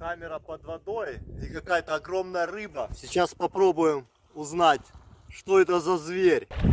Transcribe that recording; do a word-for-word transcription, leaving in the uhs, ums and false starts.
Камера под водой и какая-то огромная рыба. Сейчас попробуем узнать, что это за зверь.